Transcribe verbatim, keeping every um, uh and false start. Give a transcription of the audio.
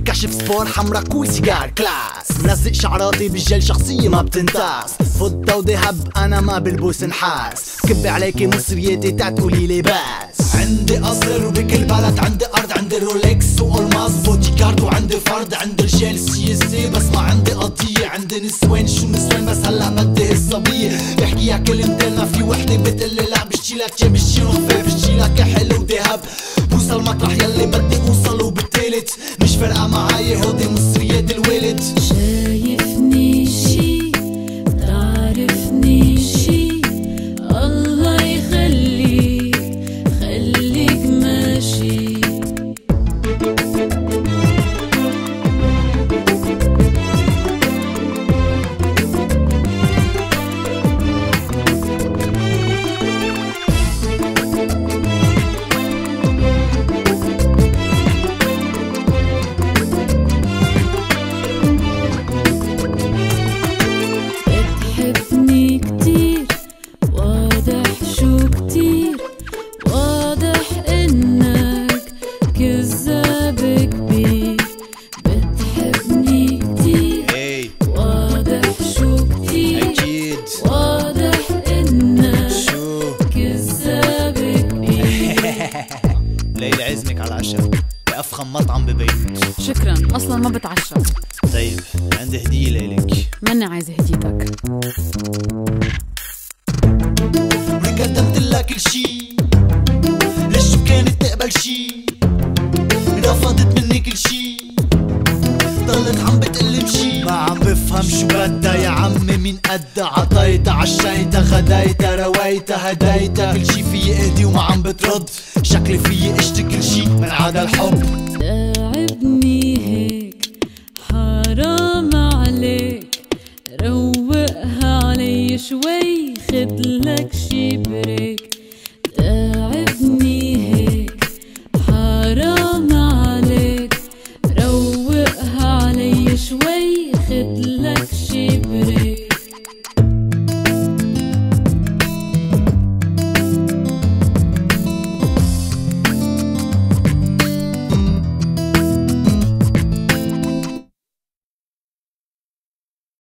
كشف سبور حمرا كول سيجار كلاس، ملزق شعراتي بالجل شخصية ما بتنتاس، فضة وذهب انا ما بلبس نحاس، كب عليكي مصرياتي تعتقولي لي بس. عندي قصر وبكل بلد عندي ارض، عندي رولكس والماس بودي كارد وعندي فرد، عندي رجال سياسي بس ما عندي قضية، عندي نسوان شو نسوان بس هلا بدي الصبية، بحكيها كلمتين ما في وحدة بتقلي لا بشيلك يا بشيل خفيف بشيلك يا حلو ذهب، بوصل مطرح يلي بدي اوصل وبالتالت مش فارقة معاي هودي مصريات الوالد. شايفني شي تعرفني شي الله يخليك خليك ماشي. ليلى عزمك على العشاء بأفخم مطعم ببيروت. شكرا، اصلا ما بتعشى. طيب عندي هدية لإلك. ماني عايزة هديتك. قدمت لها كل شي، ليش شو كانت تقبل شي، رفضت مني كل شي، ضلت عم بتقلي مشي، ما عم بفهم شو بدها يا عمي مين قدها، عطيتها عشيتها غديتها رويتها هديتها، كل شي فيي اهدي وما عم بترد، شكلي فيي اشتي كل شي من عدا الحب. تعبني هيك حرام عليك، روقها علي شوي خدلك شي بريك.